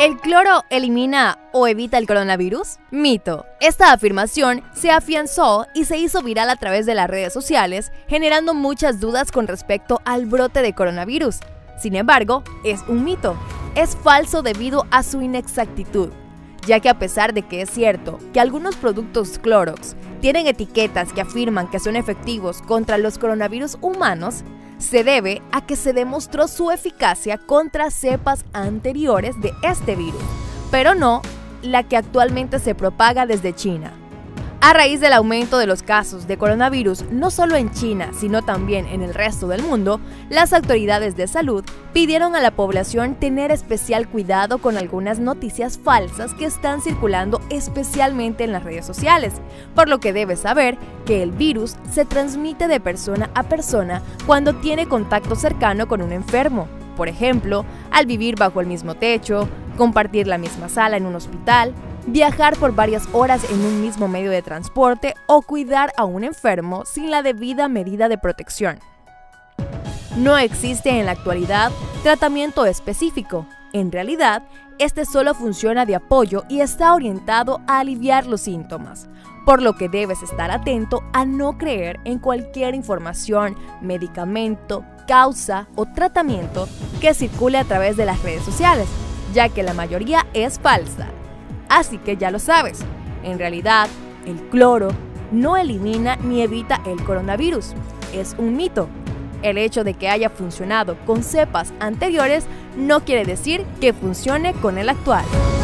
¿El cloro elimina o evita el coronavirus? Mito. Esta afirmación se afianzó y se hizo viral a través de las redes sociales, generando muchas dudas con respecto al brote de coronavirus. Sin embargo, es un mito. Es falso debido a su inexactitud, ya que a pesar de que es cierto que algunos productos Clorox tienen etiquetas que afirman que son efectivos contra los coronavirus humanos, se debe a que se demostró su eficacia contra cepas anteriores de este virus, pero no la que actualmente se propaga desde China. A raíz del aumento de los casos de coronavirus, no solo en China, sino también en el resto del mundo, las autoridades de salud pidieron a la población tener especial cuidado con algunas noticias falsas que están circulando especialmente en las redes sociales, por lo que debes saber que el virus se transmite de persona a persona cuando tiene contacto cercano con un enfermo, por ejemplo, al vivir bajo el mismo techo, compartir la misma sala en un hospital, viajar por varias horas en un mismo medio de transporte o cuidar a un enfermo sin la debida medida de protección. No existe en la actualidad tratamiento específico. En realidad, este solo funciona de apoyo y está orientado a aliviar los síntomas, por lo que debes estar atento a no creer en cualquier información, medicamento, causa o tratamiento que circule a través de las redes sociales, ya que la mayoría es falsa. Así que ya lo sabes, en realidad, el cloro no elimina ni evita el coronavirus, es un mito. El hecho de que haya funcionado con cepas anteriores no quiere decir que funcione con el actual.